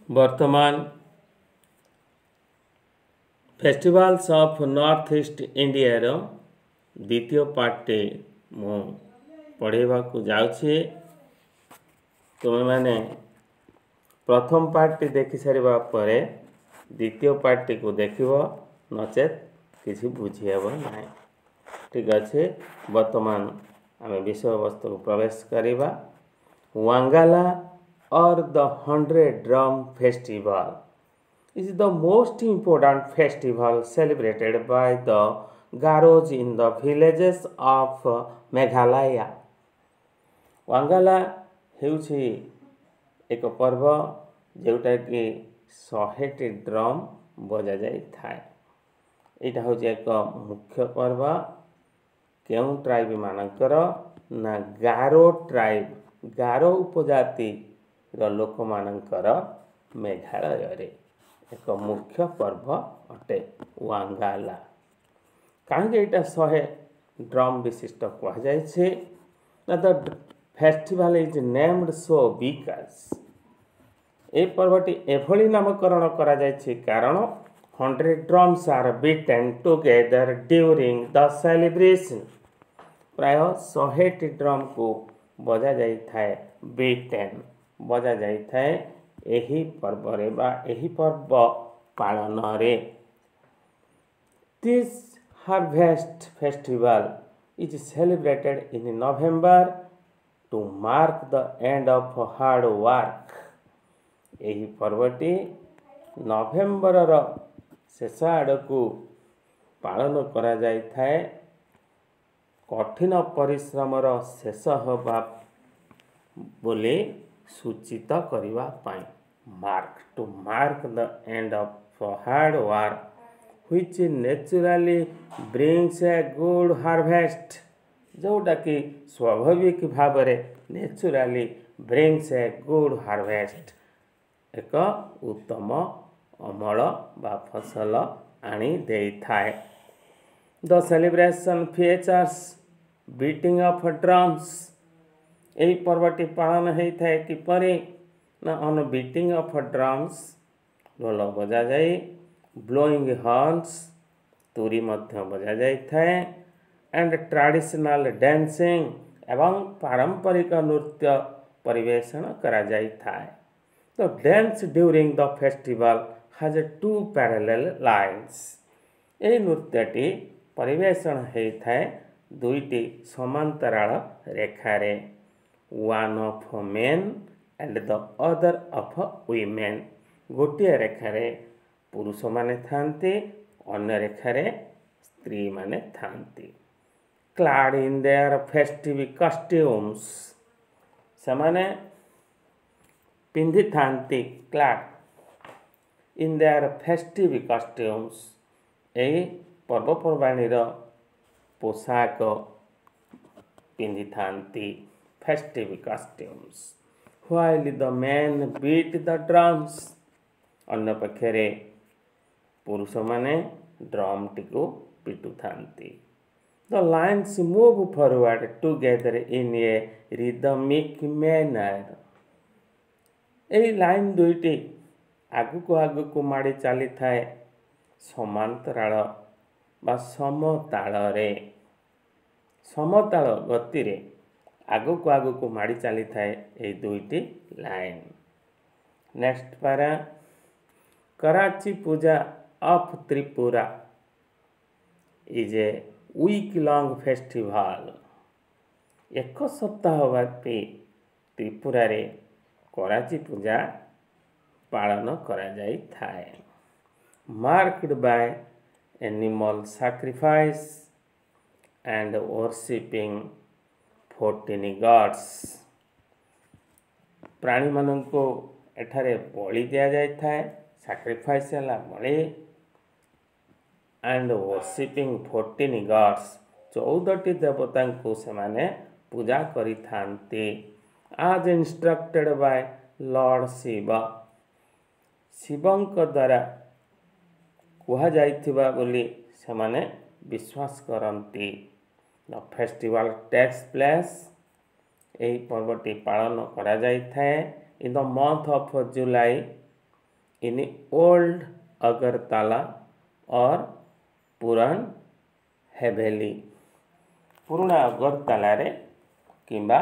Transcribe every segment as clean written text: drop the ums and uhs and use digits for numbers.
वर्तमान festivals of north east India रो द्वितीय पार्टी मु पढ़ेबा को जाउछि। तुम माने प्रथम पार्टी देखि सारिबा परे द्वितीय पार्टी को देखिबो, नचेत किसी बुझिहेब नाही। ठीक अच्छे, वर्तमान आम विषय वस्तु को प्रवेश करिबा। वांगाला और the 100 drum festival is the most important festival celebrated by the Garos in the villages of Meghalaya. Wangala हेउछि एक पर्व जोटा कि 100टी ड्रम बजा जाई थाए। एटा होछि एक मुख्य पर्व केउं ट्राइब मानकर ना गारो ट्राइब, गारो उपजाति रो लोक मानकर मेघालय रे एक मुख्य पर्व अटे वांगाला। कहीं एटा 100 ड्रम विशिष्ट कह जाए। The festival is named so because ए पर्वटी एभली नामकरण करा जाए कारण 100 drums are beaten together during the celebration. प्राय 100टी ड्रम को बजा जाई थाए, बीटेन बजा जाई थाए एही पर्व रे बा एही पर्व पालन रे। This harvest festival is celebrated in November to mark the end of hard work. एही पर्वटी नवेम्बर रो शेष आड़कू पालन करा जाई थाए कठिन परिश्रम रो शेष होबा बोली सूचित करिवा पाई। to mark the end of hard work which naturally brings a good harvest, जोटा कि स्वाभाविक भाव नेचुराली brings a good harvest, एक उत्तम अमल बा फसल आनी देई थाए। The celebration features beating of drums। एही पर्वटी पालन होई थाए किपरि ना ऑन बीटिंग ऑफ ड्रम्स, ढोल बजा जाए, ब्लोइंग हॉर्न्स, तुरी मध्य बजा जाए थाए, एंड ट्रेडिशनल डांसिंग एवं पारंपरिक नृत्य परिवेषण करा जाए थाए। तो dance during the festival has 2 parallel lines. ए नृत्यटी परिवेषण होई थाए दुईटी समांतराल रेखारे, one of men and the other of women। गोटे रेखारे पुरुष माने थांती, अन्य रेखारे स्त्री माने थांती। clad in their festive costumes, समाने पिंधि थांती clad in their festive costumes। एई पर्वपर्वाणी रो पोशाक पिंधि थांती, festive costumes, while the men beat the drums। अन्य पक्षरे पुरुष माने ड्रम टिको पिटु थांती। The lines move forward together in a rhythmic manner। एई लाइन दुईटी आगु को माड़ी चली थाए समांतराल बा समताल रे, समताल गति रे आगु को माड़ी चली थाए ए दुईटी line. Next para, Kharchi Puja of Tripura is a week long festival. एक सप्ताह व्यापी त्रिपुरा रे कराची पूजा पालन करा जाई थाए। Marked by animal sacrifice and worshipping 14 gods. प्राणी मानन को एठारे बलि दिया जाय थाए, सैक्रिफाइस हला बलि, एंड वर्शिपिंग 14 गॉड्स, 14टी देवता को से माने पूजा करी थांती। आज इंस्ट्रक्टेड बाय लॉर्ड शिव, शिवंक द्वारा कुहा जाइथिबा बोली से माने विश्वास करती। द फेस्टिवल टेक्स प्लेस, यही पर्वटी पालन करा जाई थाए in the month of July in old Agartala or Puran Haveli. पुराना अगरतला रे किंबा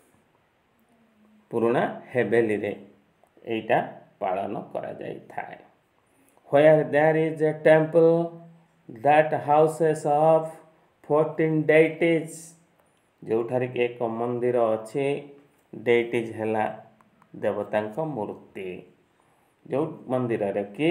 पुराना हेवेली रे एटा पालन करा जाई थाए. Where there is a temple that houses of 14 deities, जोठारे के एक मंदिर अच्छे डेइटीज हैला देवतांक मूर्ति, जो मंदिर रे कि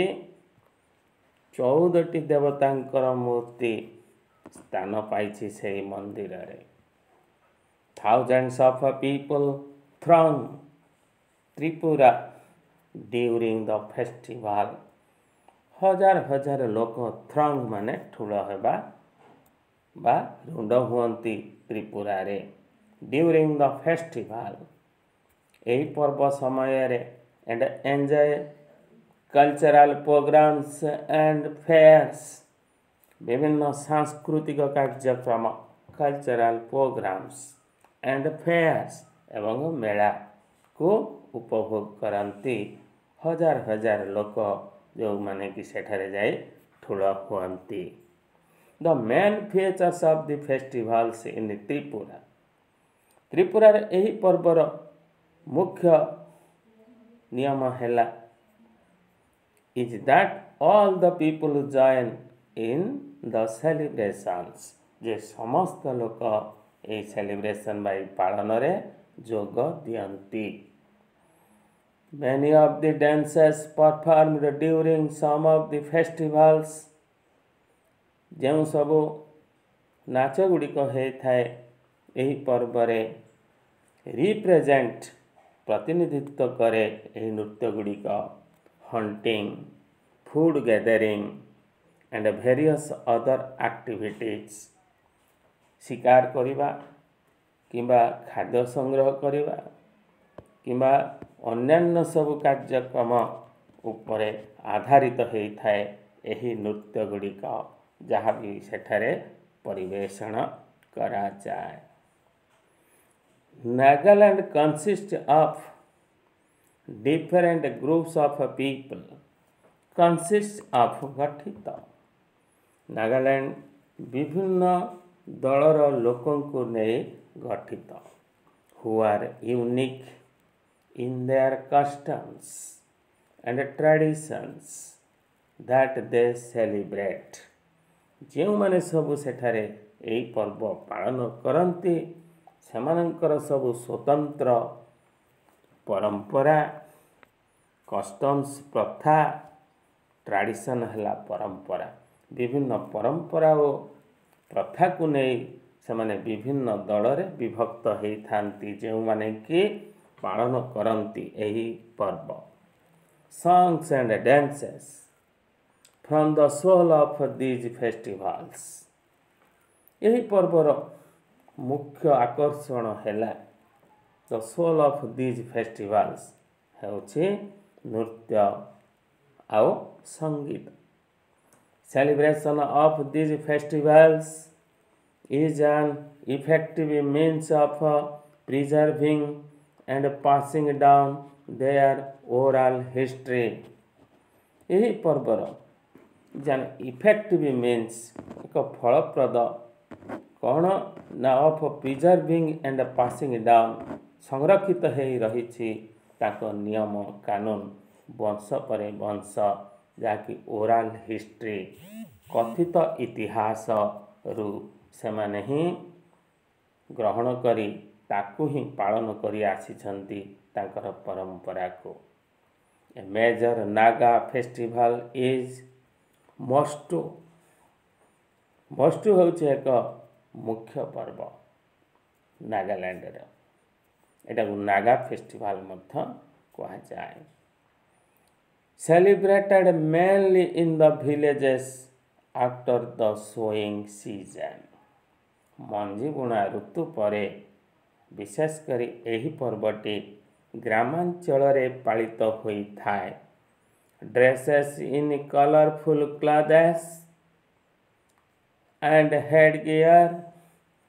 14टी देवतांकर मूर्ति स्थान पाइछि से मंदिर रे. Thousands of people throng Tripura during the festival. हजार हजार लोक थ्रंग माने ठुल हेबा बा रुंड हुअंती त्रिपुरा रे ड्यूरिंग द फेस्टिवल. एही पर्व समय रे and enjoy cultural programs and fairs. विभिन्न सांस्कृतिक कार्यक्रम, कल्चरल प्रोग्राम्स एंड फेयर्स एवं मेला को उपभोग करती हजार हजार लोक जो माने कि सेठारे जाए ठुल हुअंती. The main features of the festivals in Tripura. Tripura रे एही पर्वर मुख्य नियम हैला is that all the people join in the celebrations. जे समस्त लोक ए सेलिब्रेशन बाई पालन रे जोग दियंती. Many of the dances performed during some of the festivals. ଯେଉଁ ସବୁ ନାଚ ଗୁଡ଼ିକ ହେଇଥାଏ ଏହି ପର୍ବରେ ରିପ୍ରେଜେଣ୍ଟ ପ୍ରତିନିଧିତ୍ୱ କରେ ଏହି ନୃତ୍ୟ ଗୁଡ଼ିକ hunting, food gathering and various other activities. शिकार करिबा किंबा खाद्य संग्रह करिबा किंबा अन्यान्य सब कार्यक्रम उपरे आधारित होइथाए एही नृत्य गुड़िक जहाँ भी सेठारे परिवेषण करा जाए. Nagaland consist of different groups of people. Consist of गठित. नागालैंड विभिन्न दलर लोकों को नहीं गठित. Who are unique in their customs and traditions that they celebrate. जो माने सबु सेठारे एही पर्व पालन करती सेमानंकर सबु स्वतंत्र परंपरा, कस्टम्स, प्रथा, ट्रेडिशन हला परंपरा. विभिन्न परंपरा और प्रथा को नहीं सेमाने विभिन्न दलरे विभक्त होई थांती जो माने कि पालन करती एही पर्व. Songs and dances from the soul of these festivals. यही पर्वर मुख्य आकर्षण हैला the soul of these festivals हेउछि नृत्य आउ संगीत. Celebration of these festivals is an effective means of preserving and passing down their oral history. यही पर्वर जान इफेक्टिव मीन्स एक फलप्रद कौन ना of preserving and passing down संरक्षित हो रही ताको नियम कानून वंश पर वंश जहाँकि ओराल हिस्ट्री कथित इतिहास रु सेमाने ही ग्रहण करी ताकू ही पालन करी आसीछंती तांकर परंपरा को. ए मेजर नागा फेस्टिवल इज मस्टू. मस्टू होउछ एक मुख्य पर्व नागालैंड रे. एटा को नागा फेस्टिवल मध्य कहा जाए. Celebrated mainly in the villages after the sowing season. मंजी बुणा ऋतु परे विशेषकर यही पर्वटी ग्रामांचल रे पालित होई थाए. Dresses in colourful clothes and head gear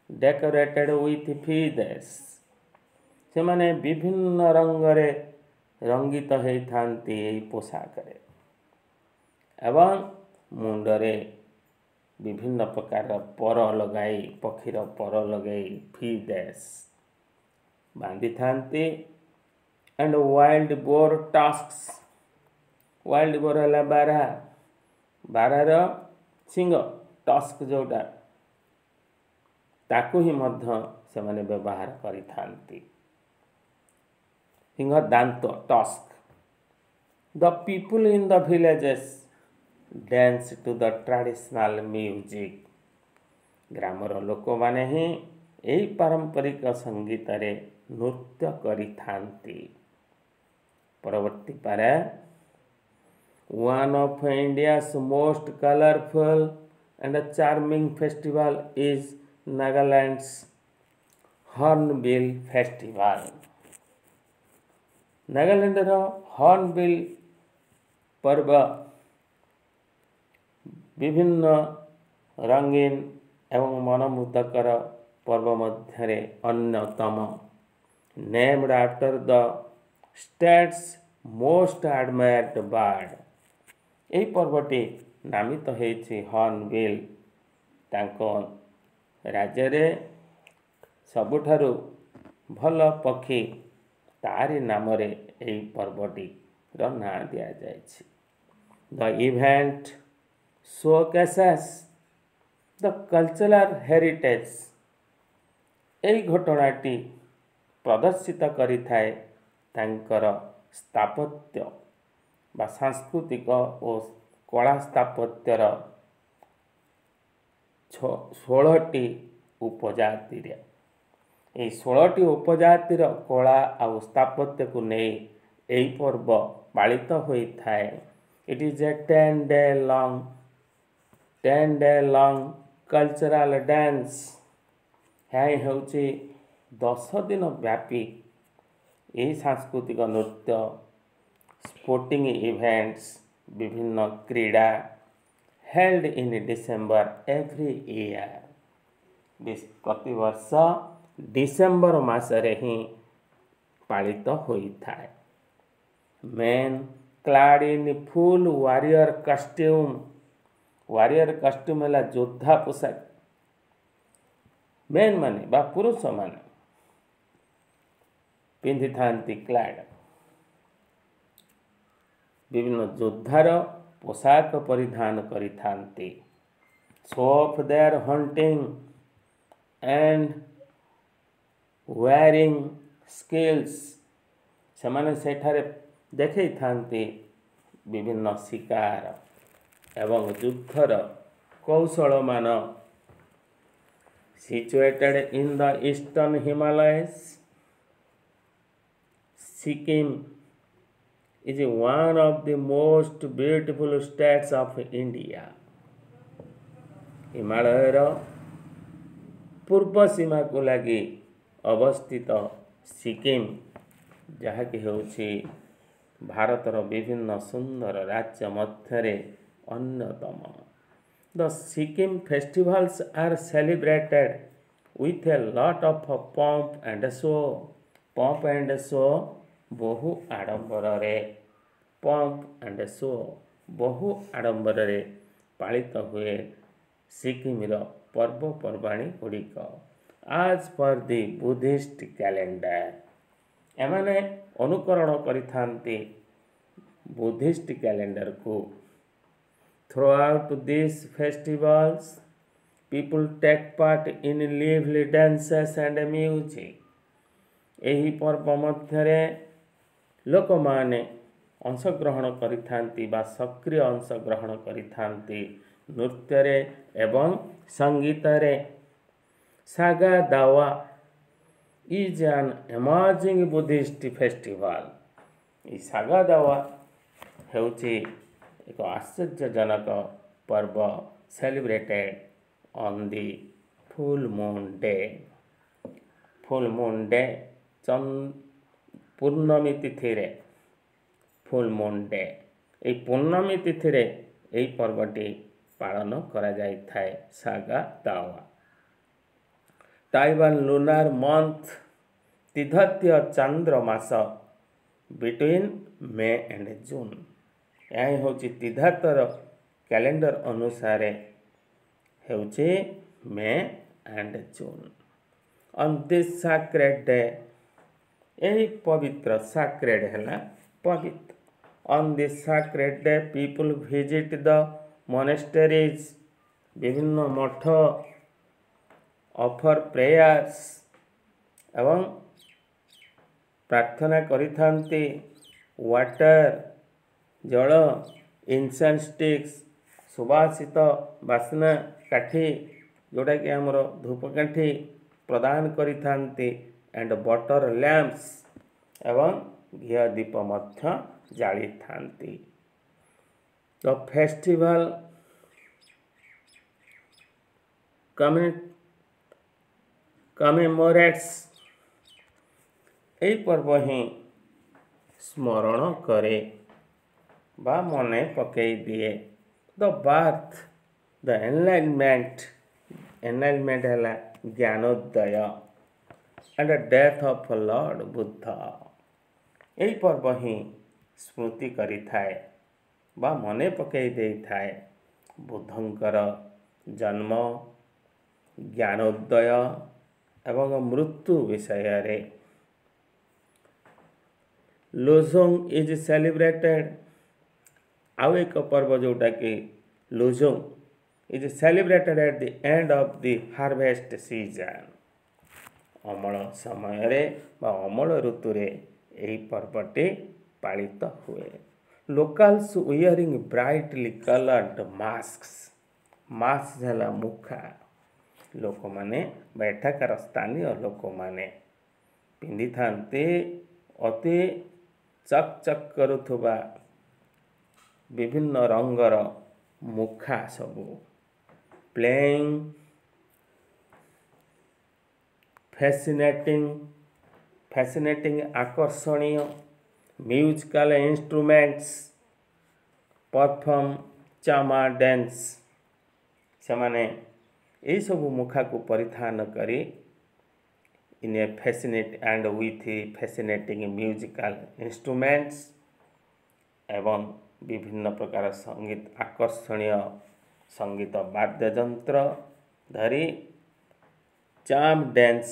decorated with feathers. से माने विभिन्न रंग रे ରଙ୍ଗିତ ହୋଇଥାନ୍ତି ଏହି ପୋଷାକରେ ଏବଂ ମୁଣ୍ଡରେ ବିଭିନ୍ନ ପ୍ରକାର ପର ଲଗାଇ ପକ୍ଷୀର ପର ଲଗାଇ ଫିଦେସ୍ ବାନ୍ଧିଥାନ୍ତି। And wild boar tusks wild boar है बारहा बारहार सिंह टस्क जोटा ताकू ही मध्य से माने व्यवहार करिथांती सिंह दांत tusk. The people in the villages dance to the traditional music ग्रामर लोक माने ही यही पारंपरिक संगीत रे नृत्य करिथांती। परवर्ती para one of India's most colorful and charming festival is Nagaland's Hornbill Festival। Nagaland रो हॉर्नबिल पर्व विभिन्न रंगीन एवं मनमुग्धकर पर्व मध्य अन्यतम named after the state's most admired bird. यही पर्वटी नामित होइछि हॉर्नबिल तांको राज्य रे सबुठारु भल पक्षी तारी नाम रे यही पर्वटी रो ना दिया जाइछि। The event showcases the cultural heritage यही घटनाटी प्रदर्शित करिथाए तांकर स्थापत्य बा सांस्कृतिक और कला स्थापत्यर 16टी उपजाति रे 16टी उपजातिर कला और स्थापत्य को नहीं यही पर्व पालित होता है। It is a 10 day long cultural dance है होची 10 दिन व्यापी यही सांस्कृतिक नृत्य स्पोर्टिंग इवेंट्स विभिन्न क्रीड़ा held in December every year प्रति वर्ष डिसेंबर मासरे ही पालित होता है। Men clad in full warrior costume है योद्धा पोशाक मेन माने बा पुरुष माने पिंधि थांती क्लाड विभिन्न योद्धार पोशाक परिधान करिथांती। Show off their hunting and warring skills सेमाने सेठारे देखै थांती विभिन्न शिकार एवं युद्धर कौशल मान। Situated in the eastern Himalayas Sikkim is one of the most beautiful states of India। हिमालयर पूर्व सीमा को लगी अवस्थित सिक्किम जहाँकि होछि भारतर विभिन्न सुंदर राज्य मध्य अन्यतम। The Sikkim festivals are celebrated with a lot of pomp and show बहु आडंबर बहु आडंबर पालित हुए सिक्किम पर्वपर्वाणी गुड़िक आज पर दि बुद्धिस्ट कैलेंडर एमाने अनुकरण करिथांती बुद्धिस्ट कैलेंडर को। Throughout this festivals people take part in lively dances and music। यही पर्व मध्य लोक माने अंशग्रहण करिथांती बा सक्रिय अंशग्रहण करिथांती नृत्य रे एवं संगीत रे। Saga Dawa is an amazing Buddhist festival. ई सागा दावा हेउची एक आश्चर्यजनक पर्व celebrated on the full moon day। पूर्णमी तिथि रे फुल मून डे ए पूर्णमी तिथि रे ए पर्वटी पालन करा जाय थाए Saga Dawa. Tibetan lunar month तिधत्य चंद्र मास बिटवीन मे एंड जून। यह हूँ तीर्थर कैलेंडर अनुसार होचे May and June. On this sacred day, यही पवित्र सैक्रेड है पवित्र। On this sacred day people visit the monasteries, विभिन्न मठ ऑफर प्रेयर्स एवं प्रार्थना करिथांती। वाटर जल, इंसेंस स्टिक्स, सुवासित बासना काठी जोटा कि आमर धूपकाठी प्रदान करिथांती। एंड बटर लैंप्स एवं घी दीप मध्य जाली थांती। द फेस्टिवल कमेमोरेट्स, यही पर्व ही स्मरण करे बा मने पकई दिए the birth the enlightenment, enlightenment है ज्ञानोदय, and death of lord Buddha. यही पर्व ही स्मृति करी थाए बा मने पकई दे थाए बुद्धंकर जन्म, ज्ञानोदय एवं मृत्यु विषय रे। लोजोंग इज सेलिब्रेटेड, आउ एक पर्व जोटा कि Losoong is celebrated at the end of the harvest season. अमल समय रे बा अमल ऋतु रे यही पर्वटी पालित हुए। Locals wearing brightly coloured masks, mask है मुखा, लोक माने बैठाकार स्थानीय लोक माने पिंधि थांते अति चक चक करुथुबा विभिन्न रंगर मुखा सबू। प्लेइंग फैसिनेटिंग आकर्षणीय musical instruments, perform Chaam dance, से माने यही सब मुखा को परिधान करी in a fascinate and with fascinating musical instruments एवं विभिन्न प्रकार संगीत आकर्षणीय संगीत वाद्ययंत्र धरी चाम डांस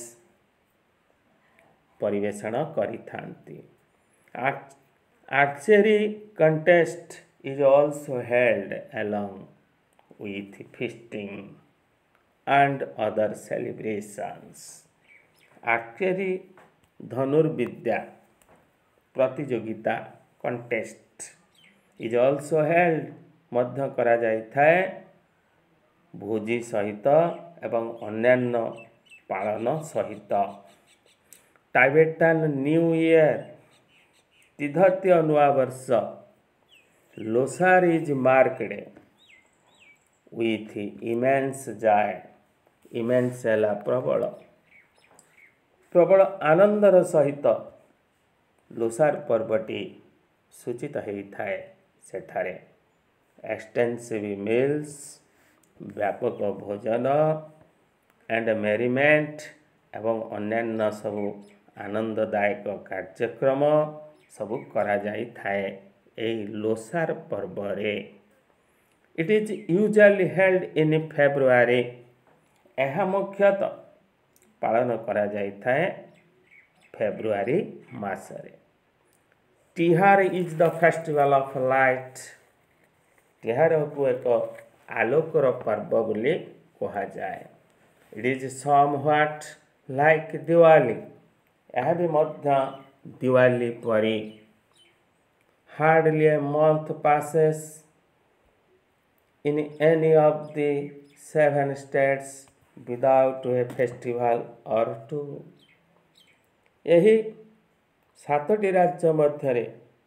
परिवेषण करिथांती। Archery contest is also held along with feasting and other celebrations. Archery धनुर्विद्या प्रतियोगिता कंटेस्ट इज ऑल्सो हेल्ड मध्य करा जाई थाए भोजी सहित एवं अन्यान्य पालन सहित। टाइबेटान न्यू ईयर, तिब्बतीय नूआ वर्ष Losar is marked with immense joy, immense है प्रबल प्रबल आनंदर सहित लोसार पर्वटी सूचित होता है। सेठारे एक्सटेंसिव मील्स, व्यापक भोजन एंड मेरीमेंट एवं अन्यान्य सबू आनंददायक कार्यक्रम सबू करा जाई थाए एई लोसार पर्व रे। It is usually held in February, यह मुख्यतः पालन करा जाई थाए फेब्रुआरी मासरे। Tihar is the festival of light, Tihar को एक आलोकर पर्व बोली कहा जाए। It is somewhat like Diwali, यह भी मध्य दिवाली परी। Hardly a month passes in any of the 7 states without a festival or two. यही 7टी राज्य मध्य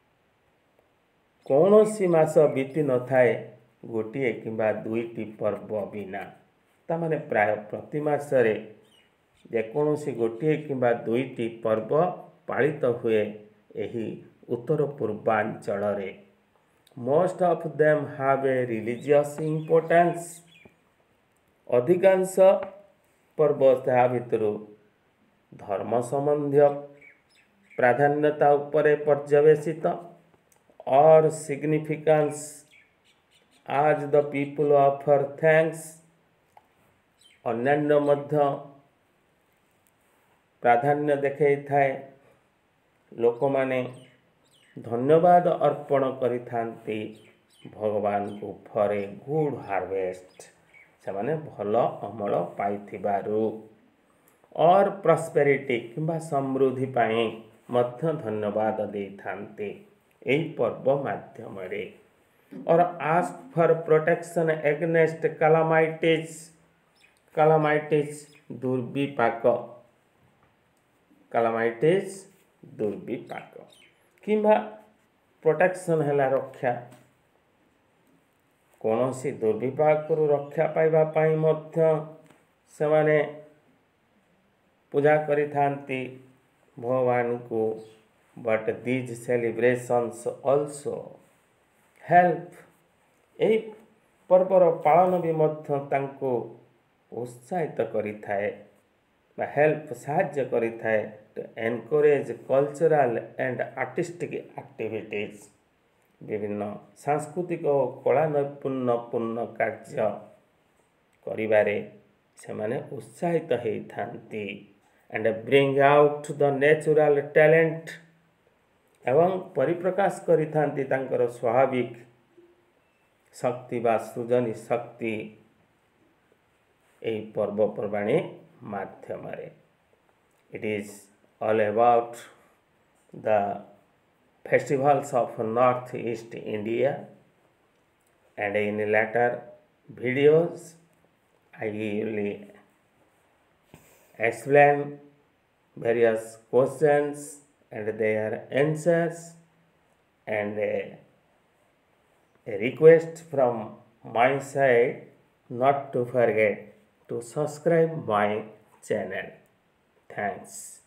कौन सी मास बीती न थाए गोटे किंबा 2टी पर्व बिना। तामाने प्राय प्रति मासरे जेकोसी गोटे किंबा 2टी पर्व पालित हुए यही उत्तर पूर्वांचल रे। Most of them have a religious importance, अधिकांश पर्व ता भितर धर्म संबंधी प्राधान्यता उपरे पर्यवेसित और सिग्निफिकेंस आज द पीपल ऑफर थैंक्स अन्यान्य मध्य प्राधान्य देखै थाए लोक माने धन्यवाद अर्पण करिथांती भगवान को फॉर ए गुड हार्वेस्ट से माने भल अमल पाइथिबारु और प्रॉस्पेरिटी किंबा समृद्धि पाए मध्य धन्यवाद देथांते एही पर्व माध्यम रे or ask for protection against calamities दुर्विपाक किंबा प्रोटेक्शन है रक्षा कौन सी दुर्विपाक रक्षा पाइबा पाई मध्य से माने पूजा करिथांती भगवान को but these celebrations also help यही पर्वर पालन भी मध्य तांको उत्साहित करिथाए बा हेल्प साहाय्य करिथाए to encourage cultural and artistic activities विभिन्न सांस्कृतिक और कला नैपुण्यपूर्ण कार्य करिबारे से माने उत्साहित होइथांती and bring out the natural talent एवं परिप्रकाश करिथांती तांकर स्वाभाविक शक्ति बा सृजनी शक्ति एही पर्वपर्वाणी माध्यम रे it is all about the festivals of Northeast India, and in later videos I will explain various questions and their answers, and a request from my side not to forget to subscribe my channel. Thanks.